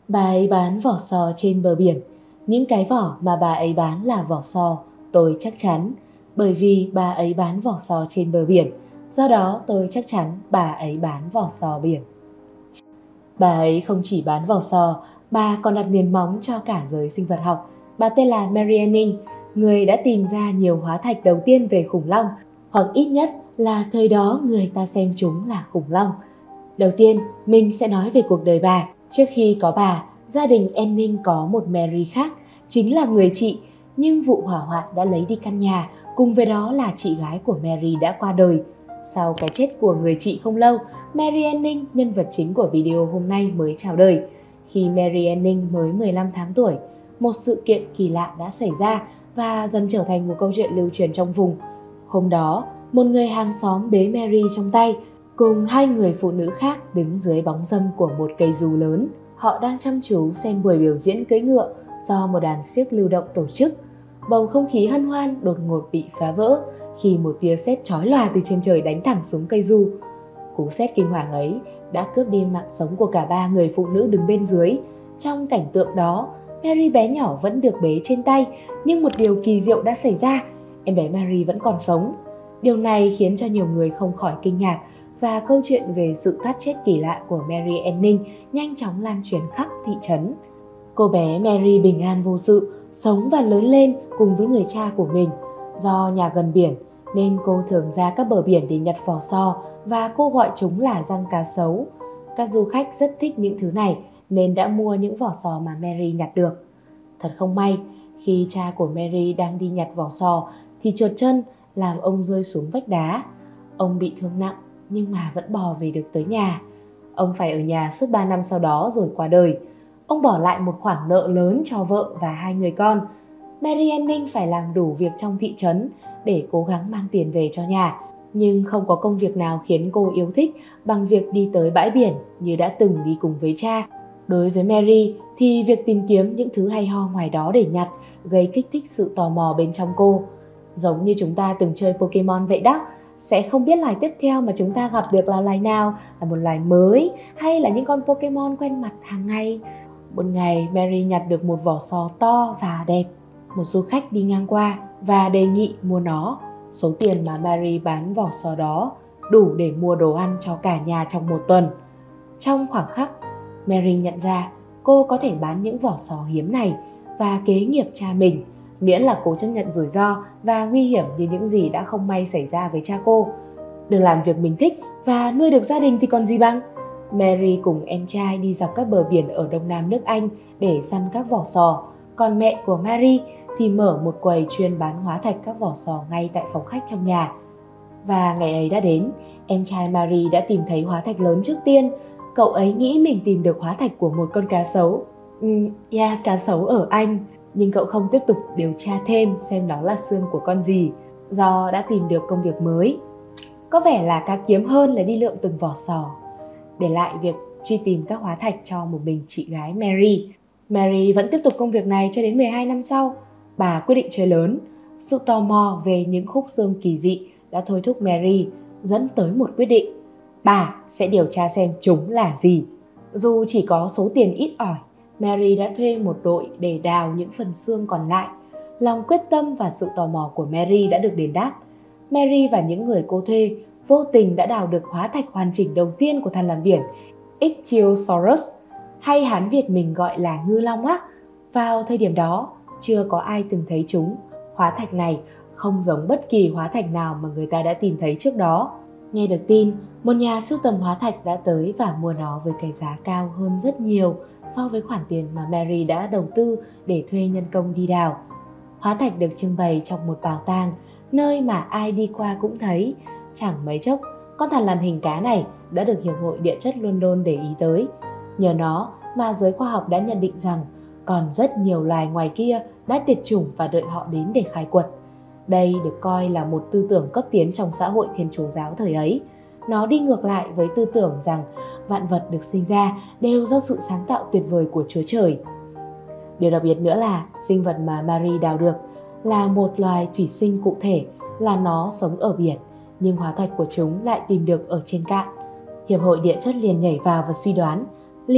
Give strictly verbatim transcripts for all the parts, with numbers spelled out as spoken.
Bà ấy bán vỏ sò trên bờ biển. Những cái vỏ mà bà ấy bán là vỏ sò, tôi chắc chắn. Bởi vì bà ấy bán vỏ sò trên bờ biển, do đó tôi chắc chắn bà ấy bán vỏ sò biển. Bà ấy không chỉ bán vỏ sò, bà còn đặt nền móng cho cả giới sinh vật học. Bà tên là Mary Anning, người đã tìm ra nhiều hóa thạch đầu tiên về khủng long, hoặc ít nhất là thời đó người ta xem chúng là khủng long. Đầu tiên, mình sẽ nói về cuộc đời bà. Trước khi có bà, gia đình Anning có một Mary khác, chính là người chị, nhưng vụ hỏa hoạn đã lấy đi căn nhà, cùng với đó là chị gái của Mary đã qua đời. Sau cái chết của người chị không lâu, Mary Anning, nhân vật chính của video hôm nay, mới chào đời. Khi Mary Anning mới mười lăm tháng tuổi, một sự kiện kỳ lạ đã xảy ra và dần trở thành một câu chuyện lưu truyền trong vùng. Hôm đó, một người hàng xóm bế Mary trong tay, cùng hai người phụ nữ khác đứng dưới bóng râm của một cây dù lớn. Họ đang chăm chú xem buổi biểu diễn cưỡi ngựa do một đoàn xiếc lưu động tổ chức. Bầu không khí hân hoan đột ngột bị phá vỡ khi một tia sét chói lòa từ trên trời đánh thẳng xuống cây dù. Cú sét kinh hoàng ấy đã cướp đi mạng sống của cả ba người phụ nữ đứng bên dưới. Trong cảnh tượng đó, Mary bé nhỏ vẫn được bế trên tay, nhưng một điều kỳ diệu đã xảy ra, em bé Mary vẫn còn sống. Điều này khiến cho nhiều người không khỏi kinh ngạc, và câu chuyện về sự thoát chết kỳ lạ của Mary Anning nhanh chóng lan truyền khắp thị trấn. Cô bé Mary bình an vô sự, sống và lớn lên cùng với người cha của mình. Do nhà gần biển nên cô thường ra các bờ biển để nhặt vỏ sò, và cô gọi chúng là răng cá sấu. Các du khách rất thích những thứ này nên đã mua những vỏ sò mà Mary nhặt được. Thật không may, khi cha của Mary đang đi nhặt vỏ sò thì trượt chân làm ông rơi xuống vách đá. Ông bị thương nặng nhưng mà vẫn bò về được tới nhà. Ông phải ở nhà suốt ba năm sau đó rồi qua đời. Ông bỏ lại một khoản nợ lớn cho vợ và hai người con. Mary Anning phải làm đủ việc trong thị trấn để cố gắng mang tiền về cho nhà. Nhưng không có công việc nào khiến cô yêu thích bằng việc đi tới bãi biển như đã từng đi cùng với cha. Đối với Mary thì việc tìm kiếm những thứ hay ho ngoài đó để nhặt gây kích thích sự tò mò bên trong cô. Giống như chúng ta từng chơi Pokemon vậy đó, sẽ không biết loài tiếp theo mà chúng ta gặp được là loài nào, là một loài mới hay là những con Pokemon quen mặt hàng ngày. Một ngày, Mary nhặt được một vỏ sò to và đẹp. Một du khách đi ngang qua và đề nghị mua nó. Số tiền mà Mary bán vỏ sò đó đủ để mua đồ ăn cho cả nhà trong một tuần. Trong khoảng khắc, Mary nhận ra cô có thể bán những vỏ sò hiếm này và kế nghiệp cha mình, miễn là cô chấp nhận rủi ro và nguy hiểm như những gì đã không may xảy ra với cha cô. Được làm việc mình thích và nuôi được gia đình thì còn gì bằng. Mary cùng em trai đi dọc các bờ biển ở đông nam nước Anh để săn các vỏ sò, còn mẹ của Mary thì mở một quầy chuyên bán hóa thạch các vỏ sò ngay tại phòng khách trong nhà. Và ngày ấy đã đến, em trai Mary đã tìm thấy hóa thạch lớn trước tiên. Cậu ấy nghĩ mình tìm được hóa thạch của một con cá sấu. Ừ, yeah, cá sấu ở Anh. Nhưng cậu không tiếp tục điều tra thêm xem nó là xương của con gì, do đã tìm được công việc mới. Có vẻ là cá kiếm hơn là đi lượm từng vỏ sò. Để lại việc truy tìm các hóa thạch cho một mình chị gái Mary. Mary vẫn tiếp tục công việc này cho đến mười hai năm sau. Bà quyết định chơi lớn. Sự tò mò về những khúc xương kỳ dị đã thôi thúc Mary dẫn tới một quyết định. Bà sẽ điều tra xem chúng là gì. Dù chỉ có số tiền ít ỏi, Mary đã thuê một đội để đào những phần xương còn lại. Lòng quyết tâm và sự tò mò của Mary đã được đền đáp. Mary và những người cô thuê vô tình đã đào được hóa thạch hoàn chỉnh đầu tiên của thằn lằn biển Ichthyosaurus, hay Hán Việt mình gọi là ngư long á. Vào thời điểm đó, chưa có ai từng thấy chúng. Hóa thạch này không giống bất kỳ hóa thạch nào mà người ta đã tìm thấy trước đó. Nghe được tin, một nhà sưu tầm hóa thạch đã tới và mua nó với cái giá cao hơn rất nhiều so với khoản tiền mà Mary đã đầu tư để thuê nhân công đi đào. Hóa thạch được trưng bày trong một bảo tàng, nơi mà ai đi qua cũng thấy. Chẳng mấy chốc, con thằn lằn hình cá này đã được Hiệp hội Địa chất London để ý tới. Nhờ nó mà giới khoa học đã nhận định rằng còn rất nhiều loài ngoài kia đã tuyệt chủng và đợi họ đến để khai quật. Đây được coi là một tư tưởng cấp tiến trong xã hội Thiên Chúa giáo thời ấy. Nó đi ngược lại với tư tưởng rằng vạn vật được sinh ra đều do sự sáng tạo tuyệt vời của Chúa Trời. Điều đặc biệt nữa là sinh vật mà Mary đào được là một loài thủy sinh cụ thể, là nó sống ở biển, nhưng hóa thạch của chúng lại tìm được ở trên cạn. Hiệp hội Địa chất liền nhảy vào và suy đoán liệu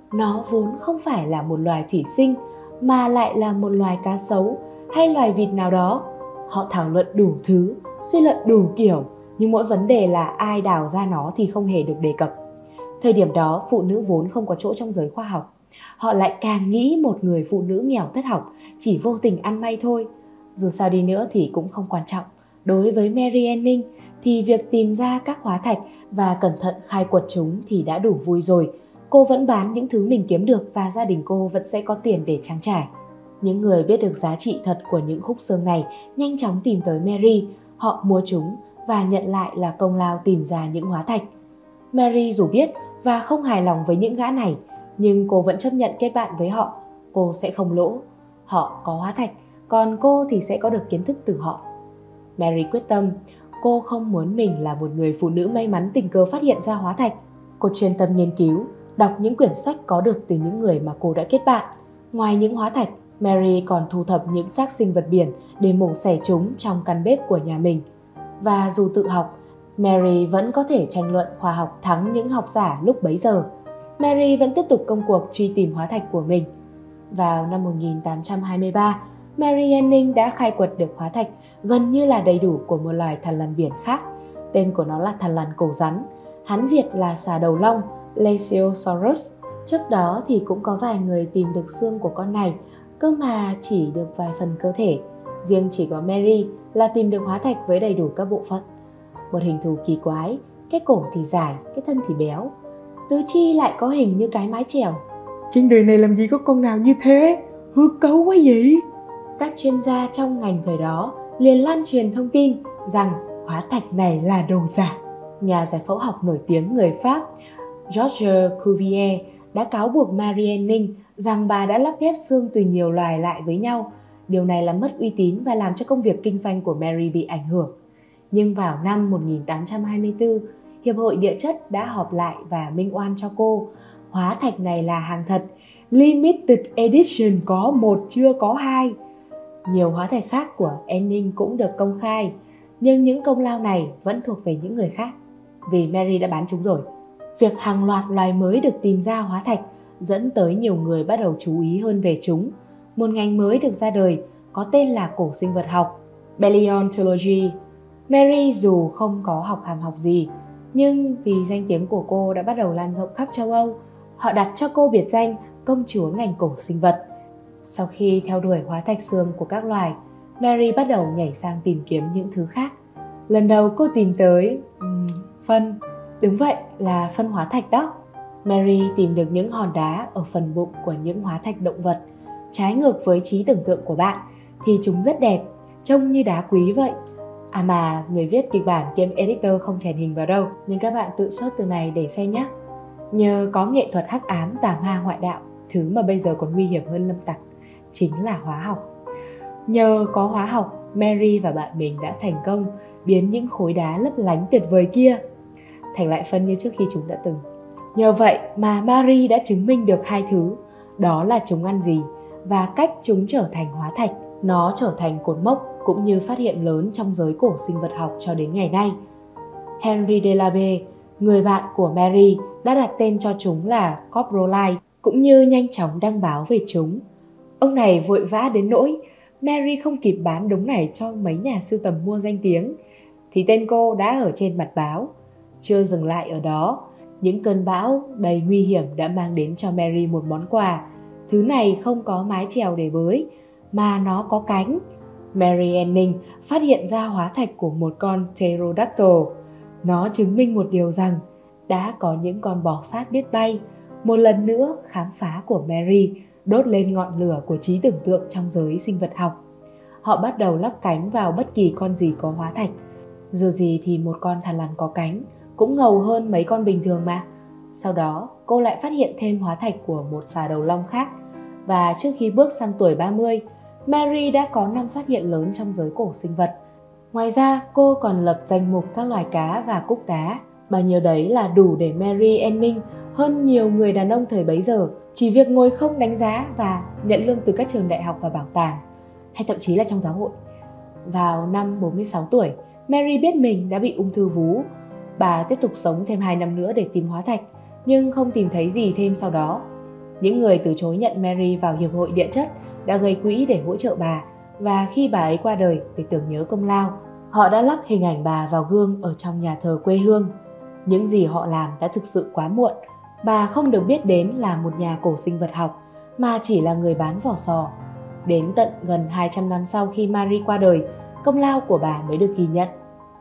nó vốn không phải là một loài thủy sinh mà lại là một loài cá sấu hay loài vịt nào đó. Họ thảo luận đủ thứ, suy luận đủ kiểu, nhưng mỗi vấn đề là ai đào ra nó thì không hề được đề cập. Thời điểm đó, phụ nữ vốn không có chỗ trong giới khoa học. Họ lại càng nghĩ một người phụ nữ nghèo thất học chỉ vô tình ăn may thôi. Dù sao đi nữa thì cũng không quan trọng. Đối với Mary Anning thì việc tìm ra các hóa thạch và cẩn thận khai quật chúng thì đã đủ vui rồi. Cô vẫn bán những thứ mình kiếm được và gia đình cô vẫn sẽ có tiền để trang trải. Những người biết được giá trị thật của những khúc xương này nhanh chóng tìm tới Mary. Họ mua chúng và nhận lại là công lao tìm ra những hóa thạch. Mary dù biết và không hài lòng với những gã này, nhưng cô vẫn chấp nhận kết bạn với họ. Cô sẽ không lỗ. Họ có hóa thạch, còn cô thì sẽ có được kiến thức từ họ. Mary quyết tâm, cô không muốn mình là một người phụ nữ may mắn tình cờ phát hiện ra hóa thạch. Cô chuyên tâm nghiên cứu, đọc những quyển sách có được từ những người mà cô đã kết bạn. Ngoài những hóa thạch, Mary còn thu thập những xác sinh vật biển để mổ xẻ chúng trong căn bếp của nhà mình. Và dù tự học, Mary vẫn có thể tranh luận khoa học thắng những học giả lúc bấy giờ. Mary vẫn tiếp tục công cuộc truy tìm hóa thạch của mình. Vào năm một nghìn tám trăm hai mươi ba, Mary Anning đã khai quật được hóa thạch gần như là đầy đủ của một loài thằn lằn biển khác. Tên của nó là thằn lằn cổ rắn, Hán Việt là xà đầu long, Plesiosaurus. Trước đó thì cũng có vài người tìm được xương của con này, cơ mà chỉ được vài phần cơ thể. Riêng chỉ có Mary là tìm được hóa thạch với đầy đủ các bộ phận. Một hình thù kỳ quái, cái cổ thì dài, cái thân thì béo, tứ chi lại có hình như cái mái chèo. Trên đời này làm gì có con nào như thế, hư cấu quá vậy? Các chuyên gia trong ngành thời đó liền lan truyền thông tin rằng hóa thạch này là đồ giả. Nhà giải phẫu học nổi tiếng người Pháp Georges Cuvier đã cáo buộc Mary Anning rằng bà đã lắp ghép xương từ nhiều loài lại với nhau. Điều này làm mất uy tín và làm cho công việc kinh doanh của Mary bị ảnh hưởng. Nhưng vào năm một nghìn tám trăm hai mươi tư, Hiệp hội Địa chất đã họp lại và minh oan cho cô. Hóa thạch này là hàng thật, limited edition, có một chưa có hai. Nhiều hóa thạch khác của Anning cũng được công khai, nhưng những công lao này vẫn thuộc về những người khác, vì Mary đã bán chúng rồi. Việc hàng loạt loài mới được tìm ra hóa thạch dẫn tới nhiều người bắt đầu chú ý hơn về chúng. Một ngành mới được ra đời có tên là cổ sinh vật học, Paleontology. Mary dù không có học hàm học gì, nhưng vì danh tiếng của cô đã bắt đầu lan rộng khắp châu Âu, họ đặt cho cô biệt danh công chúa ngành cổ sinh vật. Sau khi theo đuổi hóa thạch xương của các loài, Mary bắt đầu nhảy sang tìm kiếm những thứ khác. Lần đầu cô tìm tới um, phân. Đúng vậy, là phân hóa thạch đó. Mary tìm được những hòn đá ở phần bụng của những hóa thạch động vật. Trái ngược với trí tưởng tượng của bạn thì chúng rất đẹp, trông như đá quý vậy. À mà người viết kịch bản kiêm editor không chèn hình vào đâu, nhưng các bạn tự search từ này để xem nhé. Nhờ có nghệ thuật hắc ám tà ma ngoại đạo, thứ mà bây giờ còn nguy hiểm hơn lâm tặc, chính là hóa học. Nhờ có hóa học, Mary và bạn mình đã thành công biến những khối đá lấp lánh tuyệt vời kia thành lại phân như trước khi chúng đã từng. Nhờ vậy mà Mary đã chứng minh được hai thứ, đó là chúng ăn gì và cách chúng trở thành hóa thạch. Nó trở thành cột mốc cũng như phát hiện lớn trong giới cổ sinh vật học cho đến ngày nay. Henry Delabé, người bạn của Mary, đã đặt tên cho chúng là coprolite, cũng như nhanh chóng đăng báo về chúng. Ông này vội vã đến nỗi Mary không kịp bán đống này cho mấy nhà sưu tầm mua danh tiếng, thì tên cô đã ở trên mặt báo. Chưa dừng lại ở đó, những cơn bão đầy nguy hiểm đã mang đến cho Mary một món quà. Thứ này không có mái chèo để bới, mà nó có cánh. Mary Anning phát hiện ra hóa thạch của một con pterodactyl. Nó chứng minh một điều rằng đã có những con bò sát biết bay. Một lần nữa, khám phá của Mary đốt lên ngọn lửa của trí tưởng tượng trong giới sinh vật học. Họ bắt đầu lắp cánh vào bất kỳ con gì có hóa thạch. Dù gì thì một con thằn lằn có cánh cũng ngầu hơn mấy con bình thường mà. Sau đó, cô lại phát hiện thêm hóa thạch của một xà đầu long khác. Và trước khi bước sang tuổi ba mươi, Mary đã có năm phát hiện lớn trong giới cổ sinh vật. Ngoài ra, cô còn lập danh mục các loài cá và cúc đá. Bao nhiêu đấy là đủ để Mary Anning hơn nhiều người đàn ông thời bấy giờ chỉ việc ngồi không đánh giá và nhận lương từ các trường đại học và bảo tàng, hay thậm chí là trong giáo hội. Vào năm bốn mươi sáu tuổi, Mary biết mình đã bị ung thư vú. Bà tiếp tục sống thêm hai năm nữa để tìm hóa thạch, nhưng không tìm thấy gì thêm sau đó. Những người từ chối nhận Mary vào Hiệp hội Địa chất đã gây quỹ để hỗ trợ bà, và khi bà ấy qua đời để tưởng nhớ công lao, họ đã lắp hình ảnh bà vào gương ở trong nhà thờ quê hương. Những gì họ làm đã thực sự quá muộn. Bà không được biết đến là một nhà cổ sinh vật học, mà chỉ là người bán vỏ sò. Đến tận gần hai trăm năm sau khi Marie qua đời, công lao của bà mới được ghi nhận.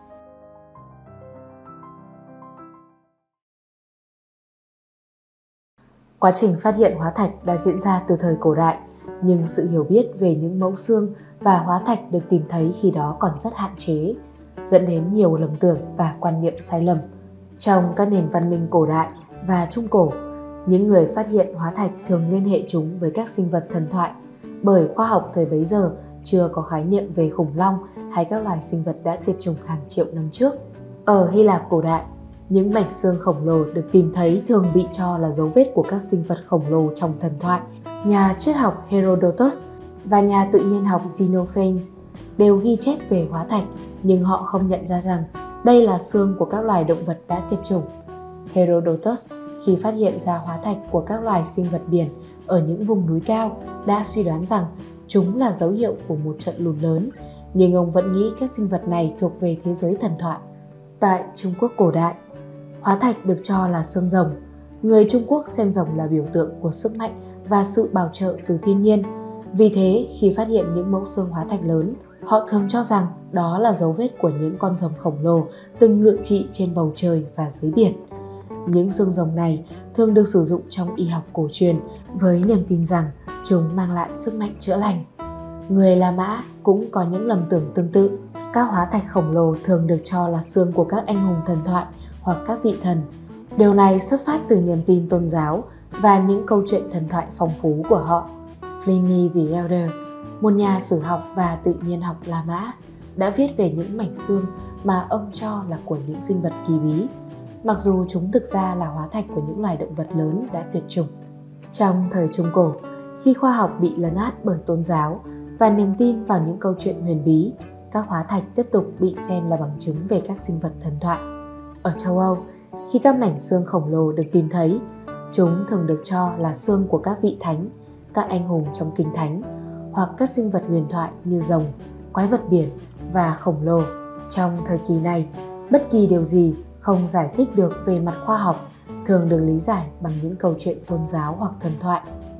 Quá trình phát hiện hóa thạch đã diễn ra từ thời cổ đại, nhưng sự hiểu biết về những mẫu xương và hóa thạch được tìm thấy khi đó còn rất hạn chế, dẫn đến nhiều lầm tưởng và quan niệm sai lầm. Trong các nền văn minh cổ đại và trung cổ, những người phát hiện hóa thạch thường liên hệ chúng với các sinh vật thần thoại, bởi khoa học thời bấy giờ chưa có khái niệm về khủng long hay các loài sinh vật đã tuyệt chủng hàng triệu năm trước. Ở Hy Lạp cổ đại, những mảnh xương khổng lồ được tìm thấy thường bị cho là dấu vết của các sinh vật khổng lồ trong thần thoại. Nhà triết học Herodotus và nhà tự nhiên học Xenophanes đều ghi chép về hóa thạch, nhưng họ không nhận ra rằng đây là xương của các loài động vật đã tuyệt chủng. Herodotus, khi phát hiện ra hóa thạch của các loài sinh vật biển ở những vùng núi cao, đã suy đoán rằng chúng là dấu hiệu của một trận lụt lớn, nhưng ông vẫn nghĩ các sinh vật này thuộc về thế giới thần thoại. Tại Trung Quốc cổ đại, hóa thạch được cho là xương rồng. Người Trung Quốc xem rồng là biểu tượng của sức mạnh và sự bảo trợ từ thiên nhiên. Vì thế, khi phát hiện những mẫu xương hóa thạch lớn, họ thường cho rằng đó là dấu vết của những con rồng khổng lồ từng ngự trị trên bầu trời và dưới biển. Những xương rồng này thường được sử dụng trong y học cổ truyền với niềm tin rằng chúng mang lại sức mạnh chữa lành. Người La Mã cũng có những lầm tưởng tương tự. Các hóa thạch khổng lồ thường được cho là xương của các anh hùng thần thoại hoặc các vị thần. Điều này xuất phát từ niềm tin tôn giáo và những câu chuyện thần thoại phong phú của họ. Pliny the Elder, một nhà sử học và tự nhiên học La Mã, đã viết về những mảnh xương mà ông cho là của những sinh vật kỳ bí, mặc dù chúng thực ra là hóa thạch của những loài động vật lớn đã tuyệt chủng. Trong thời Trung Cổ, khi khoa học bị lấn át bởi tôn giáo và niềm tin vào những câu chuyện huyền bí, các hóa thạch tiếp tục bị xem là bằng chứng về các sinh vật thần thoại. Ở châu Âu, khi các mảnh xương khổng lồ được tìm thấy, chúng thường được cho là xương của các vị thánh, các anh hùng trong kinh thánh, hoặc các sinh vật huyền thoại như rồng, quái vật biển và khổng lồ. Trong thời kỳ này, bất kỳ điều gì không giải thích được về mặt khoa học thường được lý giải bằng những câu chuyện tôn giáo hoặc thần thoại.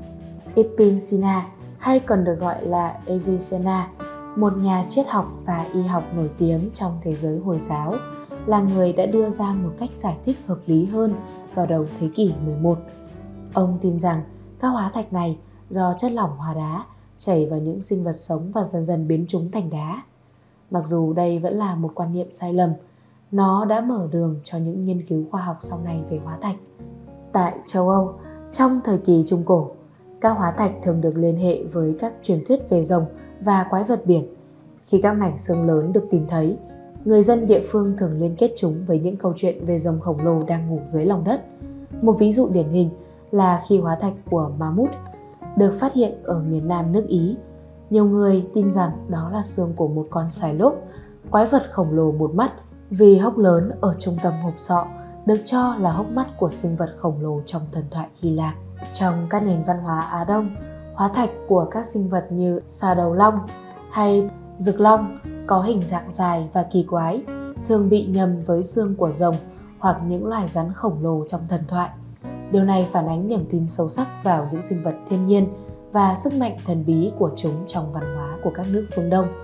Ibn Sina, hay còn được gọi là Avicenna, một nhà triết học và y học nổi tiếng trong thế giới Hồi giáo, là người đã đưa ra một cách giải thích hợp lý hơn vào đầu thế kỷ mười một. Ông tin rằng các hóa thạch này do chất lỏng hóa đá chảy vào những sinh vật sống và dần dần biến chúng thành đá. Mặc dù đây vẫn là một quan niệm sai lầm, nó đã mở đường cho những nghiên cứu khoa học sau này về hóa thạch. Tại châu Âu, trong thời kỳ Trung Cổ, các hóa thạch thường được liên hệ với các truyền thuyết về rồng và quái vật biển. Khi các mảnh xương lớn được tìm thấy, người dân địa phương thường liên kết chúng với những câu chuyện về rồng khổng lồ đang ngủ dưới lòng đất. Một ví dụ điển hình là khi hóa thạch của Mammoth được phát hiện ở miền nam nước Ý. Nhiều người tin rằng đó là xương của một con sải lốp, quái vật khổng lồ một mắt, vì hốc lớn ở trung tâm hộp sọ được cho là hốc mắt của sinh vật khổng lồ trong thần thoại Hy Lạp. Trong các nền văn hóa Á Đông, hóa thạch của các sinh vật như xà đầu long hay rực long có hình dạng dài và kỳ quái, thường bị nhầm với xương của rồng hoặc những loài rắn khổng lồ trong thần thoại. Điều này phản ánh niềm tin sâu sắc vào những sinh vật thiên nhiên và sức mạnh thần bí của chúng trong văn hóa của các nước phương Đông.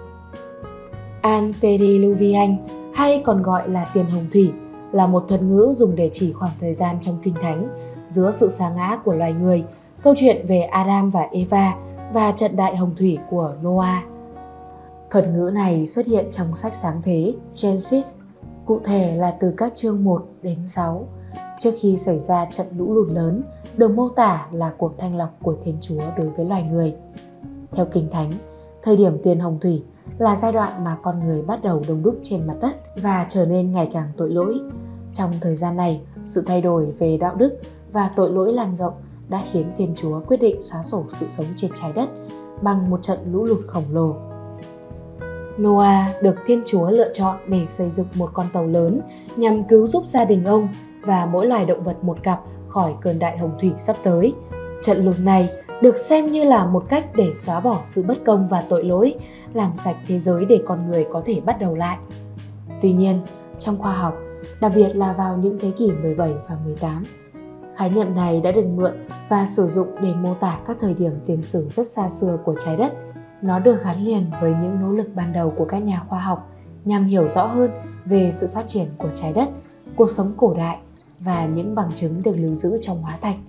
Antediluvian, hay còn gọi là tiền hồng thủy, là một thuật ngữ dùng để chỉ khoảng thời gian trong Kinh Thánh giữa sự sa ngã của loài người, câu chuyện về Adam và Eva và trận đại hồng thủy của Noah. Thuật ngữ này xuất hiện trong sách Sáng Thế Genesis, cụ thể là từ các chương một đến sáu. Trước khi xảy ra trận lũ lụt lớn, được mô tả là cuộc thanh lọc của Thiên Chúa đối với loài người. Theo Kinh Thánh, thời điểm tiền hồng thủy là giai đoạn mà con người bắt đầu đông đúc trên mặt đất và trở nên ngày càng tội lỗi. Trong thời gian này, sự thay đổi về đạo đức và tội lỗi lan rộng đã khiến Thiên Chúa quyết định xóa sổ sự sống trên trái đất bằng một trận lũ lụt khổng lồ. Noah được Thiên Chúa lựa chọn để xây dựng một con tàu lớn nhằm cứu giúp gia đình ông và mỗi loài động vật một cặp khỏi cơn đại hồng thủy sắp tới. Trận lụt này được xem như là một cách để xóa bỏ sự bất công và tội lỗi, làm sạch thế giới để con người có thể bắt đầu lại. Tuy nhiên, trong khoa học, đặc biệt là vào những thế kỷ mười bảy và mười tám, khái niệm này đã được mượn và sử dụng để mô tả các thời điểm tiền sử rất xa xưa của trái đất. Nó được gắn liền với những nỗ lực ban đầu của các nhà khoa học nhằm hiểu rõ hơn về sự phát triển của trái đất, cuộc sống cổ đại và những bằng chứng được lưu giữ trong hóa thạch.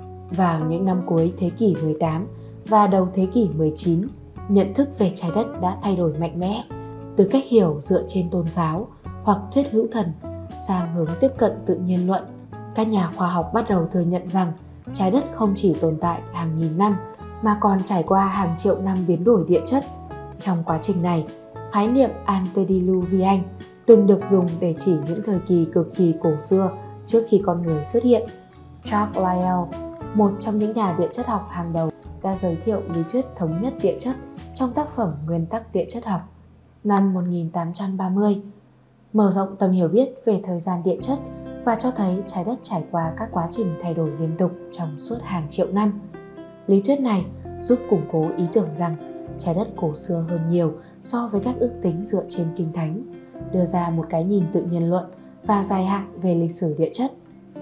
Vào những năm cuối thế kỷ mười tám và đầu thế kỷ mười chín, nhận thức về trái đất đã thay đổi mạnh mẽ, từ cách hiểu dựa trên tôn giáo hoặc thuyết hữu thần sang hướng tiếp cận tự nhiên luận. Các nhà khoa học bắt đầu thừa nhận rằng trái đất không chỉ tồn tại hàng nghìn năm mà còn trải qua hàng triệu năm biến đổi địa chất. Trong quá trình này, khái niệm antediluvian từng được dùng để chỉ những thời kỳ cực kỳ cổ xưa trước khi con người xuất hiện. Charles Lyell, một trong những nhà địa chất học hàng đầu, đã giới thiệu lý thuyết thống nhất địa chất trong tác phẩm Nguyên tắc địa chất học năm một nghìn tám trăm ba mươi, mở rộng tầm hiểu biết về thời gian địa chất và cho thấy trái đất trải qua các quá trình thay đổi liên tục trong suốt hàng triệu năm. Lý thuyết này giúp củng cố ý tưởng rằng trái đất cổ xưa hơn nhiều so với các ước tính dựa trên kinh thánh, đưa ra một cái nhìn tự nhiên luận và dài hạn về lịch sử địa chất.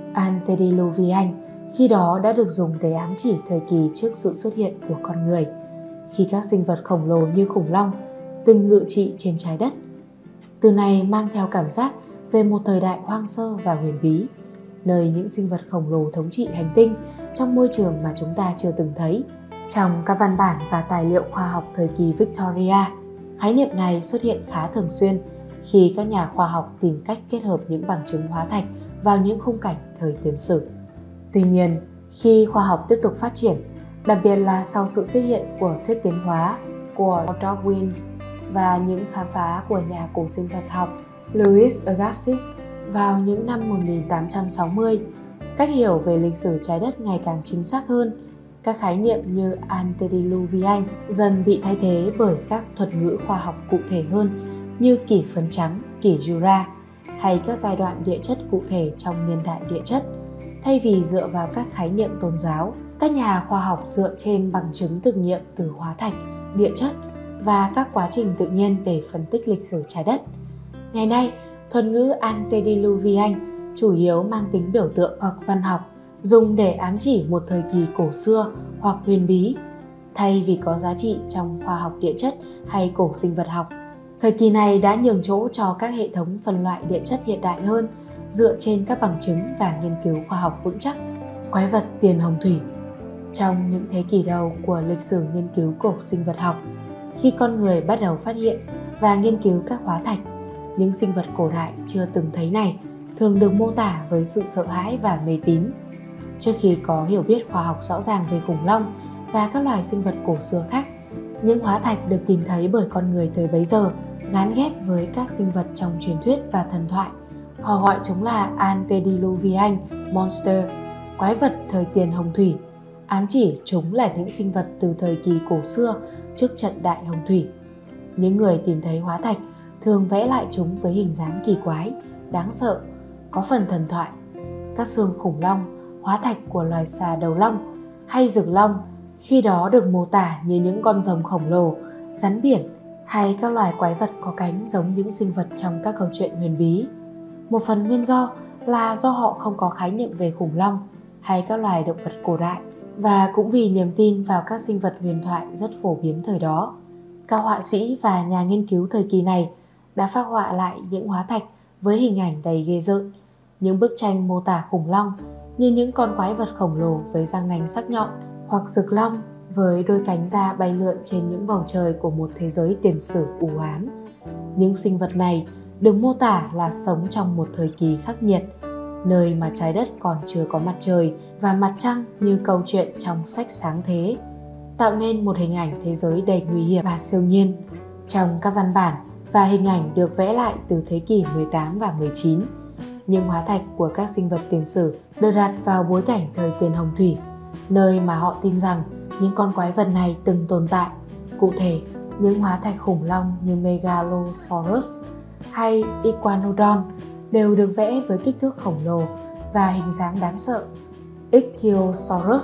Antediluvian khi đó đã được dùng để ám chỉ thời kỳ trước sự xuất hiện của con người, khi các sinh vật khổng lồ như khủng long từng ngự trị trên trái đất. Từ này mang theo cảm giác về một thời đại hoang sơ và huyền bí, nơi những sinh vật khổng lồ thống trị hành tinh trong môi trường mà chúng ta chưa từng thấy. Trong các văn bản và tài liệu khoa học thời kỳ Victoria, khái niệm này xuất hiện khá thường xuyên khi các nhà khoa học tìm cách kết hợp những bằng chứng hóa thạch vào những khung cảnh thời tiền sử. Tuy nhiên, khi khoa học tiếp tục phát triển, đặc biệt là sau sự xuất hiện của thuyết tiến hóa của Darwin và những khám phá của nhà cổ sinh vật học Louis Agassiz vào những năm một nghìn tám trăm sáu mươi, cách hiểu về lịch sử trái đất ngày càng chính xác hơn. Các khái niệm như antediluvian dần bị thay thế bởi các thuật ngữ khoa học cụ thể hơn như kỷ phấn trắng, kỷ Jura hay các giai đoạn địa chất cụ thể trong niên đại địa chất. Thay vì dựa vào các khái niệm tôn giáo, các nhà khoa học dựa trên bằng chứng thực nghiệm từ hóa thạch, địa chất và các quá trình tự nhiên để phân tích lịch sử trái đất. Ngày nay, thuật ngữ antediluvian chủ yếu mang tính biểu tượng hoặc văn học, dùng để ám chỉ một thời kỳ cổ xưa hoặc huyền bí, thay vì có giá trị trong khoa học địa chất hay cổ sinh vật học. Thời kỳ này đã nhường chỗ cho các hệ thống phân loại địa chất hiện đại hơn, dựa trên các bằng chứng và nghiên cứu khoa học vững chắc. Quái vật tiền hồng thủy. Trong những thế kỷ đầu của lịch sử nghiên cứu cổ sinh vật học, khi con người bắt đầu phát hiện và nghiên cứu các hóa thạch, những sinh vật cổ đại chưa từng thấy này thường được mô tả với sự sợ hãi và mê tín. Trước khi có hiểu biết khoa học rõ ràng về khủng long và các loài sinh vật cổ xưa khác, những hóa thạch được tìm thấy bởi con người thời bấy giờ gán ghép với các sinh vật trong truyền thuyết và thần thoại. Họ gọi chúng là antediluvian monster, quái vật thời tiền hồng thủy, ám chỉ chúng là những sinh vật từ thời kỳ cổ xưa trước trận đại hồng thủy. Những người tìm thấy hóa thạch thường vẽ lại chúng với hình dáng kỳ quái, đáng sợ, có phần thần thoại. Các xương khủng long, hóa thạch của loài xà đầu long hay rực long khi đó được mô tả như những con rồng khổng lồ, rắn biển hay các loài quái vật có cánh giống những sinh vật trong các câu chuyện huyền bí. Một phần nguyên do là do họ không có khái niệm về khủng long hay các loài động vật cổ đại, và cũng vì niềm tin vào các sinh vật huyền thoại rất phổ biến thời đó. Các họa sĩ và nhà nghiên cứu thời kỳ này đã phác họa lại những hóa thạch với hình ảnh đầy ghê rợn, những bức tranh mô tả khủng long như những con quái vật khổng lồ với răng nanh sắc nhọn, hoặc rực long với đôi cánh da bay lượn trên những bầu trời của một thế giới tiền sử u ám. Những sinh vật này được mô tả là sống trong một thời kỳ khắc nghiệt, nơi mà trái đất còn chưa có mặt trời và mặt trăng như câu chuyện trong sách Sáng Thế, tạo nên một hình ảnh thế giới đầy nguy hiểm và siêu nhiên. Trong các văn bản và hình ảnh được vẽ lại từ thế kỷ mười tám và mười chín, những hóa thạch của các sinh vật tiền sử được đặt vào bối cảnh thời tiền hồng thủy, nơi mà họ tin rằng những con quái vật này từng tồn tại. Cụ thể, những hóa thạch khủng long như Megalosaurus hay Iguanodon đều được vẽ với kích thước khổng lồ và hình dáng đáng sợ. Ichthyosaurus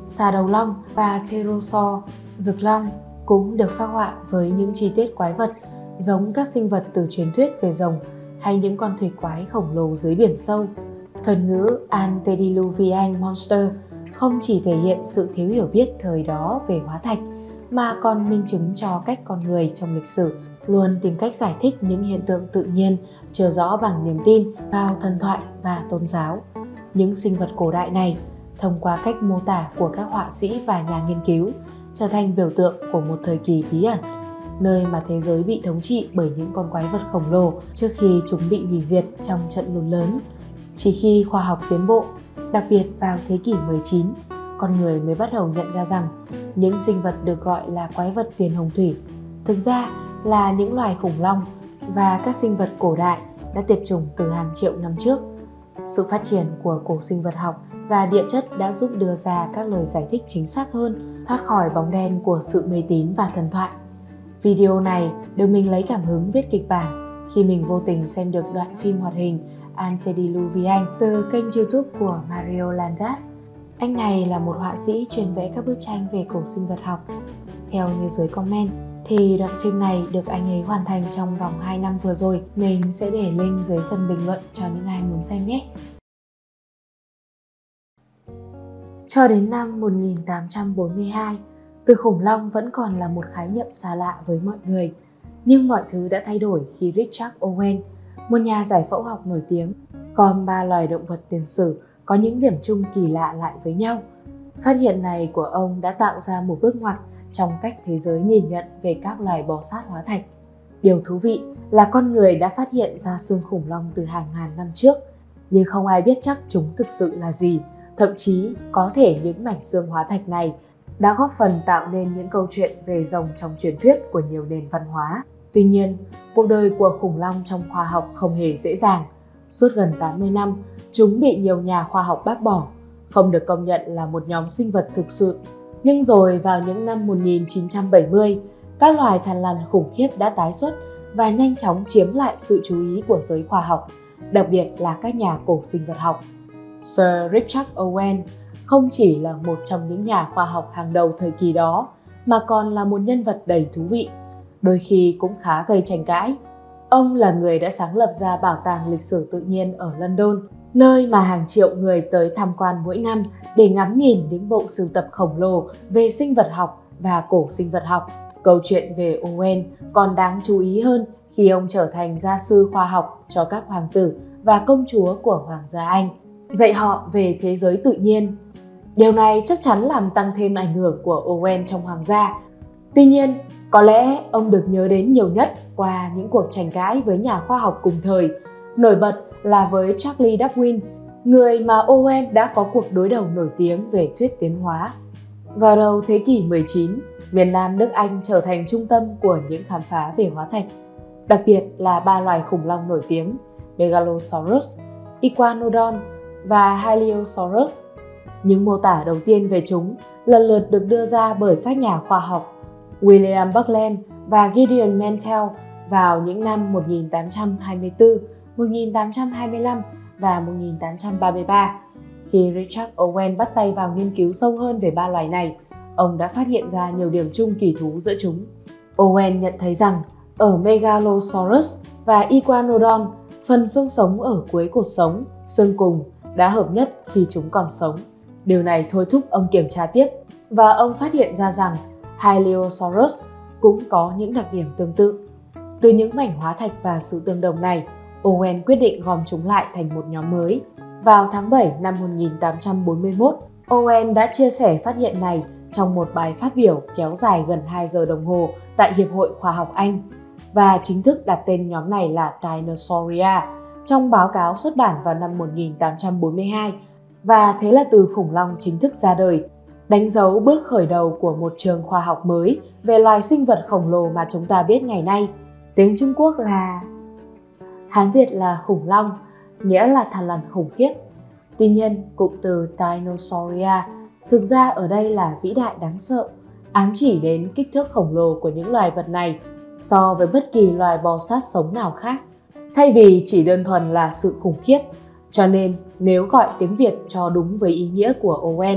xà đầu long và pterosaur, rực long cũng được phác họa với những chi tiết quái vật giống các sinh vật từ truyền thuyết về rồng hay những con thủy quái khổng lồ dưới biển sâu. Thuật ngữ Antediluvian Monster không chỉ thể hiện sự thiếu hiểu biết thời đó về hóa thạch, mà còn minh chứng cho cách con người trong lịch sử luôn tìm cách giải thích những hiện tượng tự nhiên chưa rõ bằng niềm tin vào thần thoại và tôn giáo. Những sinh vật cổ đại này, thông qua cách mô tả của các họa sĩ và nhà nghiên cứu, trở thành biểu tượng của một thời kỳ bí ẩn, nơi mà thế giới bị thống trị bởi những con quái vật khổng lồ trước khi chúng bị hủy diệt trong trận lụt lớn. Chỉ khi khoa học tiến bộ, đặc biệt vào thế kỷ mười chín, con người mới bắt đầu nhận ra rằng những sinh vật được gọi là quái vật tiền hồng thủy thực ra là những loài khủng long và các sinh vật cổ đại đã tuyệt chủng từ hàng triệu năm trước. Sự phát triển của cổ sinh vật học và địa chất đã giúp đưa ra các lời giải thích chính xác hơn, thoát khỏi bóng đen của sự mê tín và thần thoại. Video này được mình lấy cảm hứng viết kịch bản khi mình vô tình xem được đoạn phim hoạt hình Antediluvian từ kênh YouTube của Mario Landas. Anh này là một họa sĩ chuyên vẽ các bức tranh về cổ sinh vật học. Theo như dưới comment thì đoạn phim này được anh ấy hoàn thành trong vòng hai năm vừa rồi. Mình sẽ để link dưới phần bình luận cho những ai muốn xem nhé. Cho đến năm một nghìn tám trăm bốn mươi hai, từ khủng long vẫn còn là một khái niệm xa lạ với mọi người. Nhưng mọi thứ đã thay đổi khi Richard Owen, một nhà giải phẫu học nổi tiếng, gom ba loài động vật tiền sử có những điểm chung kỳ lạ lại với nhau. Phát hiện này của ông đã tạo ra một bước ngoặt trong cách thế giới nhìn nhận về các loài bò sát hóa thạch. Điều thú vị là con người đã phát hiện ra xương khủng long từ hàng ngàn năm trước, nhưng không ai biết chắc chúng thực sự là gì. Thậm chí có thể những mảnh xương hóa thạch này đã góp phần tạo nên những câu chuyện về rồng trong truyền thuyết của nhiều nền văn hóa. Tuy nhiên, cuộc đời của khủng long trong khoa học không hề dễ dàng. Suốt gần tám mươi năm, chúng bị nhiều nhà khoa học bác bỏ, không được công nhận là một nhóm sinh vật thực sự. Nhưng rồi vào những năm một nghìn chín trăm bảy mươi, các loài thằn lằn khủng khiếp đã tái xuất và nhanh chóng chiếm lại sự chú ý của giới khoa học, đặc biệt là các nhà cổ sinh vật học. Sir Richard Owen không chỉ là một trong những nhà khoa học hàng đầu thời kỳ đó, mà còn là một nhân vật đầy thú vị, đôi khi cũng khá gây tranh cãi. Ông là người đã sáng lập ra Bảo tàng Lịch sử Tự nhiên ở London, nơi mà hàng triệu người tới tham quan mỗi năm để ngắm nhìn những bộ sưu tập khổng lồ về sinh vật học và cổ sinh vật học. Câu chuyện về Owen còn đáng chú ý hơn khi ông trở thành gia sư khoa học cho các hoàng tử và công chúa của Hoàng gia Anh, dạy họ về thế giới tự nhiên. Điều này chắc chắn làm tăng thêm ảnh hưởng của Owen trong hoàng gia. Tuy nhiên, có lẽ ông được nhớ đến nhiều nhất qua những cuộc tranh cãi với nhà khoa học cùng thời, nổi bật là với Charles Darwin, người mà Owen đã có cuộc đối đầu nổi tiếng về thuyết tiến hóa. Vào đầu thế kỷ mười chín, miền Nam nước Anh trở thành trung tâm của những khám phá về hóa thạch, đặc biệt là ba loài khủng long nổi tiếng Megalosaurus, Iguanodon và Hylaeosaurus. Những mô tả đầu tiên về chúng lần lượt được đưa ra bởi các nhà khoa học William Buckland và Gideon Mantell vào những năm một nghìn tám trăm hai mươi tư, một nghìn tám trăm hai mươi lăm và một nghìn tám trăm ba mươi ba. Khi Richard Owen bắt tay vào nghiên cứu sâu hơn về ba loài này, ông đã phát hiện ra nhiều điểm chung kỳ thú giữa chúng. Owen nhận thấy rằng ở Megalosaurus và Iguanodon, phần xương sống ở cuối cột sống, xương cùng, đã hợp nhất khi chúng còn sống. Điều này thôi thúc ông kiểm tra tiếp, và ông phát hiện ra rằng Hylaeosaurus cũng có những đặc điểm tương tự. Từ những mảnh hóa thạch và sự tương đồng này, Owen quyết định gom chúng lại thành một nhóm mới. Vào tháng bảy năm một nghìn tám trăm bốn mươi mốt, Owen đã chia sẻ phát hiện này trong một bài phát biểu kéo dài gần hai giờ đồng hồ tại Hiệp hội Khoa học Anh, và chính thức đặt tên nhóm này là Dinosauria trong báo cáo xuất bản vào năm một nghìn tám trăm bốn mươi hai. Và thế là từ khủng long chính thức ra đời, đánh dấu bước khởi đầu của một trường khoa học mới về loài sinh vật khổng lồ mà chúng ta biết ngày nay. Tiếng Trung Quốc là... Hán Việt là khủng long, nghĩa là thằn lằn khủng khiếp. Tuy nhiên, cụm từ Dinosauria thực ra ở đây là vĩ đại đáng sợ, ám chỉ đến kích thước khổng lồ của những loài vật này so với bất kỳ loài bò sát sống nào khác, thay vì chỉ đơn thuần là sự khủng khiếp. Cho nên, nếu gọi tiếng Việt cho đúng với ý nghĩa của Owen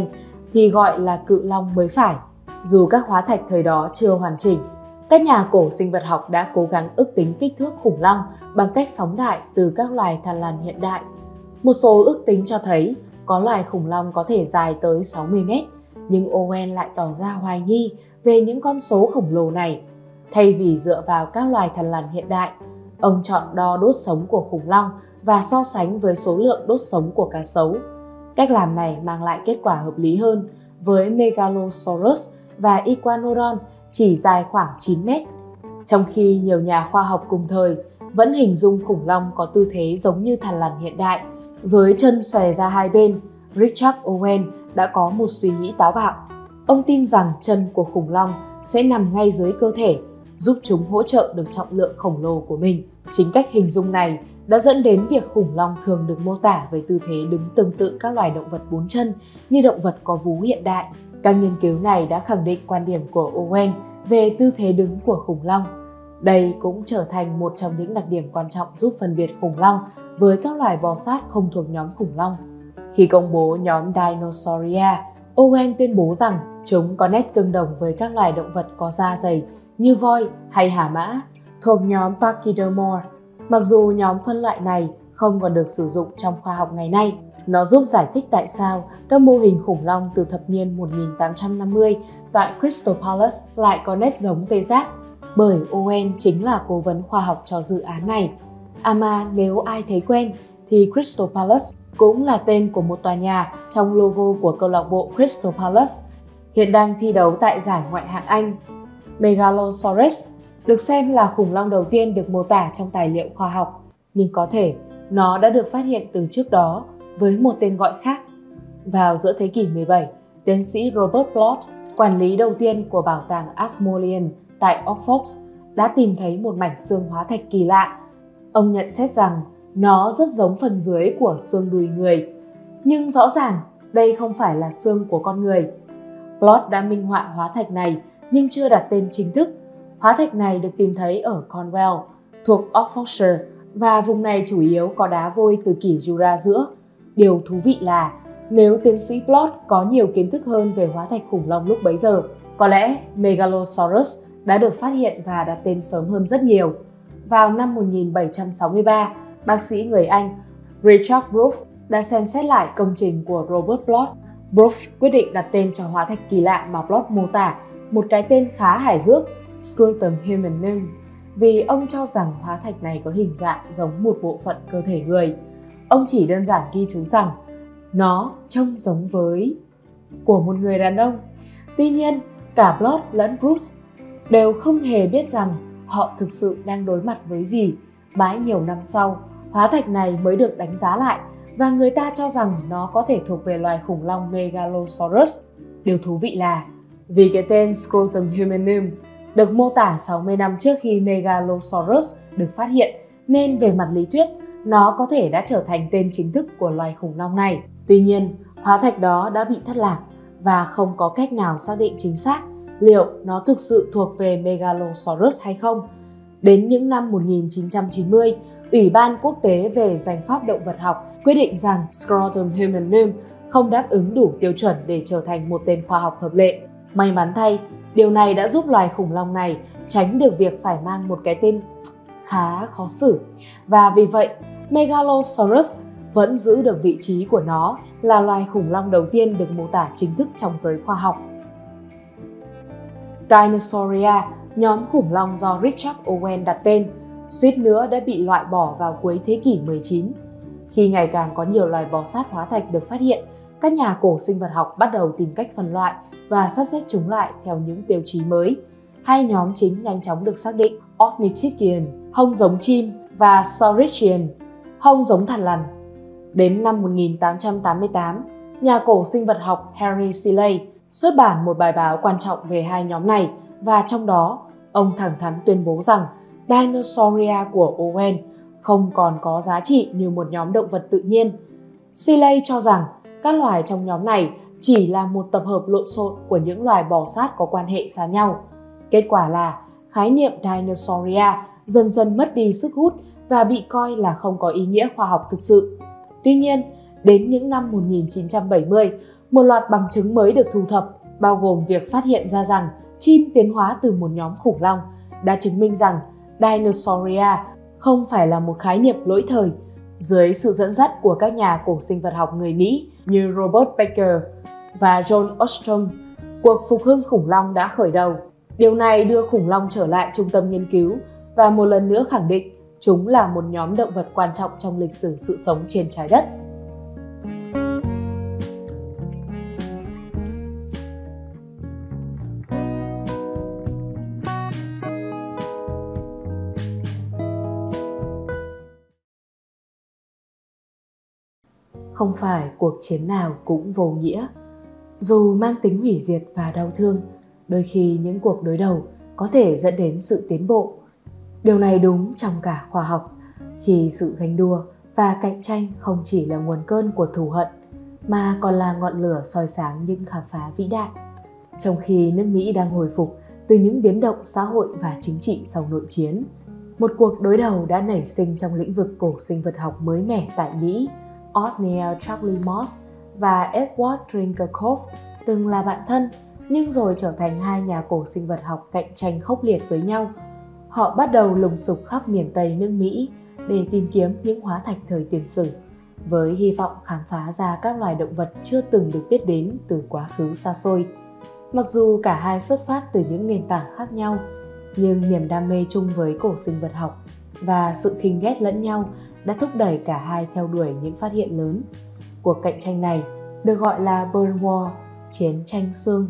thì gọi là cự long mới phải. Dù các hóa thạch thời đó chưa hoàn chỉnh, các nhà cổ sinh vật học đã cố gắng ước tính kích thước khủng long bằng cách phóng đại từ các loài thằn lằn hiện đại. Một số ước tính cho thấy có loài khủng long có thể dài tới sáu mươi mét, nhưng Owen lại tỏ ra hoài nghi về những con số khổng lồ này. Thay vì dựa vào các loài thằn lằn hiện đại, ông chọn đo đốt sống của khủng long và so sánh với số lượng đốt sống của cá sấu. Cách làm này mang lại kết quả hợp lý hơn, với Megalosaurus và Iguanodon chỉ dài khoảng chín mét. Trong khi nhiều nhà khoa học cùng thời vẫn hình dung khủng long có tư thế giống như thằn lằn hiện đại, với chân xòe ra hai bên, Richard Owen đã có một suy nghĩ táo bạo. Ông tin rằng chân của khủng long sẽ nằm ngay dưới cơ thể, giúp chúng hỗ trợ được trọng lượng khổng lồ của mình. Chính cách hình dung này đã dẫn đến việc khủng long thường được mô tả với tư thế đứng tương tự các loài động vật bốn chân như động vật có vú hiện đại. Các nghiên cứu này đã khẳng định quan điểm của Owen về tư thế đứng của khủng long. Đây cũng trở thành một trong những đặc điểm quan trọng giúp phân biệt khủng long với các loài bò sát không thuộc nhóm khủng long. Khi công bố nhóm Dinosauria, Owen tuyên bố rằng chúng có nét tương đồng với các loài động vật có da dày như voi hay hà mã, thuộc nhóm Pachydermore. Mặc dù nhóm phân loại này không còn được sử dụng trong khoa học ngày nay, nó giúp giải thích tại sao các mô hình khủng long từ thập niên một nghìn tám trăm năm mươi tại Crystal Palace lại có nét giống tê giác, bởi Owen chính là cố vấn khoa học cho dự án này. À mà nếu ai thấy quen thì Crystal Palace cũng là tên của một tòa nhà trong logo của câu lạc bộ Crystal Palace, hiện đang thi đấu tại giải ngoại hạng Anh. Megalosaurus được xem là khủng long đầu tiên được mô tả trong tài liệu khoa học, nhưng có thể nó đã được phát hiện từ trước đó với một tên gọi khác. Vào giữa thế kỷ mười bảy, tiến sĩ Robert Plot, quản lý đầu tiên của bảo tàng Ashmolean tại Oxford, đã tìm thấy một mảnh xương hóa thạch kỳ lạ. Ông nhận xét rằng nó rất giống phần dưới của xương đùi người, nhưng rõ ràng đây không phải là xương của con người. Plot đã minh họa hóa thạch này nhưng chưa đặt tên chính thức. Hóa thạch này được tìm thấy ở Cornwall, thuộc Oxfordshire, và vùng này chủ yếu có đá vôi từ kỷ Jura giữa. Điều thú vị là nếu tiến sĩ Plot có nhiều kiến thức hơn về hóa thạch khủng long lúc bấy giờ, có lẽ Megalosaurus đã được phát hiện và đặt tên sớm hơn rất nhiều. Vào năm một nghìn bảy trăm sáu mươi ba, bác sĩ người Anh Richard Bruff đã xem xét lại công trình của Robert Plot. Bruff quyết định đặt tên cho hóa thạch kỳ lạ mà Plot mô tả một cái tên khá hài hước, Scrotum humanum, vì ông cho rằng hóa thạch này có hình dạng giống một bộ phận cơ thể người. Ông chỉ đơn giản ghi chú rằng nó trông giống với của một người đàn ông. Tuy nhiên, cả Plot lẫn Bruce đều không hề biết rằng họ thực sự đang đối mặt với gì. Mãi nhiều năm sau, hóa thạch này mới được đánh giá lại và người ta cho rằng nó có thể thuộc về loài khủng long Megalosaurus. Điều thú vị là vì cái tên Scrotum humanum được mô tả sáu mươi năm trước khi Megalosaurus được phát hiện, nên về mặt lý thuyết, nó có thể đã trở thành tên chính thức của loài khủng long này. Tuy nhiên, hóa thạch đó đã bị thất lạc và không có cách nào xác định chính xác liệu nó thực sự thuộc về Megalosaurus hay không. Đến những năm một nghìn chín trăm chín mươi, Ủy ban Quốc tế về Doanh pháp Động vật học quyết định rằng Scrotum humanum không đáp ứng đủ tiêu chuẩn để trở thành một tên khoa học hợp lệ. May mắn thay, điều này đã giúp loài khủng long này tránh được việc phải mang một cái tên khá khó xử. Và vì vậy, Megalosaurus vẫn giữ được vị trí của nó là loài khủng long đầu tiên được mô tả chính thức trong giới khoa học. Dinosauria, nhóm khủng long do Richard Owen đặt tên, suýt nữa đã bị loại bỏ vào cuối thế kỷ mười chín. Khi ngày càng có nhiều loài bò sát hóa thạch được phát hiện, các nhà cổ sinh vật học bắt đầu tìm cách phân loại và sắp xếp chúng lại theo những tiêu chí mới. Hai nhóm chính nhanh chóng được xác định: Ornithischian, hông giống chim, và Saurischia, hông giống thằn lằn. Đến năm một nghìn tám trăm tám mươi tám, nhà cổ sinh vật học Henry Seeley xuất bản một bài báo quan trọng về hai nhóm này, và trong đó, ông thẳng thắn tuyên bố rằng Dinosauria của Owen không còn có giá trị như một nhóm động vật tự nhiên. Seeley cho rằng các loài trong nhóm này chỉ là một tập hợp lộn xộn của những loài bò sát có quan hệ xa nhau. Kết quả là khái niệm Dinosauria dần dần mất đi sức hút và bị coi là không có ý nghĩa khoa học thực sự. Tuy nhiên, đến những năm một nghìn chín trăm bảy mươi, Một loạt bằng chứng mới được thu thập, bao gồm việc phát hiện ra rằng chim tiến hóa từ một nhóm khủng long, đã chứng minh rằng Dinosauria không phải là một khái niệm lỗi thời. Dưới sự dẫn dắt của các nhà cổ sinh vật học người Mỹ như Robert Baker và John Ostrom, cuộc phục hưng khủng long đã khởi đầu. Điều này đưa khủng long trở lại trung tâm nghiên cứu và một lần nữa khẳng định chúng là một nhóm động vật quan trọng trong lịch sử sự sống trên trái đất. Không phải cuộc chiến nào cũng vô nghĩa. Dù mang tính hủy diệt và đau thương, đôi khi những cuộc đối đầu có thể dẫn đến sự tiến bộ. Điều này đúng trong cả khoa học, khi sự ganh đua và cạnh tranh không chỉ là nguồn cơn của thù hận, mà còn là ngọn lửa soi sáng những khám phá vĩ đại. Trong khi nước Mỹ đang hồi phục từ những biến động xã hội và chính trị sau nội chiến, một cuộc đối đầu đã nảy sinh trong lĩnh vực cổ sinh vật học mới mẻ tại Mỹ. Othniel Charlie Moss và Edward Trinkerhoff từng là bạn thân, nhưng rồi trở thành hai nhà cổ sinh vật học cạnh tranh khốc liệt với nhau. Họ bắt đầu lùng sục khắp miền Tây nước Mỹ để tìm kiếm những hóa thạch thời tiền sử, với hy vọng khám phá ra các loài động vật chưa từng được biết đến từ quá khứ xa xôi. Mặc dù cả hai xuất phát từ những nền tảng khác nhau, nhưng niềm đam mê chung với cổ sinh vật học và sự khinh ghét lẫn nhau đã thúc đẩy cả hai theo đuổi những phát hiện lớn. Cuộc cạnh tranh này được gọi là Burn War, chiến tranh xương.